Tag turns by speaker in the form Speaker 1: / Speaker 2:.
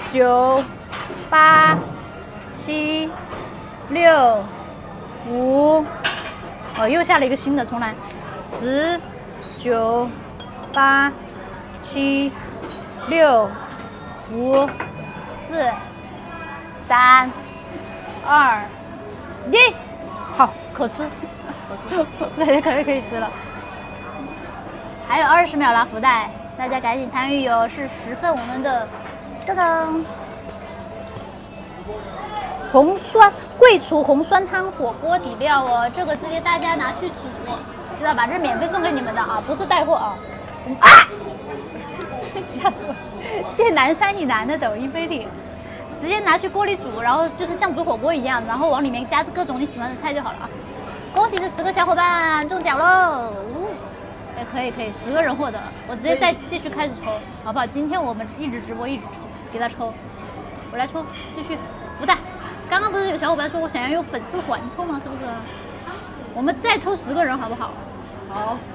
Speaker 1: 9、8、7、6、5，哦，又下了一个新的，重来。10、9、8、7、6、5、4、3、2、1，好，可吃，可以吃了。还有20秒拉福袋，大家赶紧参与哟！是10份我们的这个红酸桂厨红酸汤火锅底料哦，这个直接大家拿去煮，知道吧？这是免费送给你们的啊，不是带货啊！啊！吓死我！谢谢南山以南的抖音飞艇，直接拿去锅里煮，然后就是像煮火锅一样，然后往里面加各种你喜欢的菜就好了啊！恭喜这10个小伙伴中奖喽！可以，10个人获得了，我直接再继续开始抽，好不好？今天我们一直直播一直抽，给他抽，我来抽，继续福袋。刚刚不是有小伙伴说我想要用粉丝团抽吗？是不是？我们再抽10个人，好不好？好。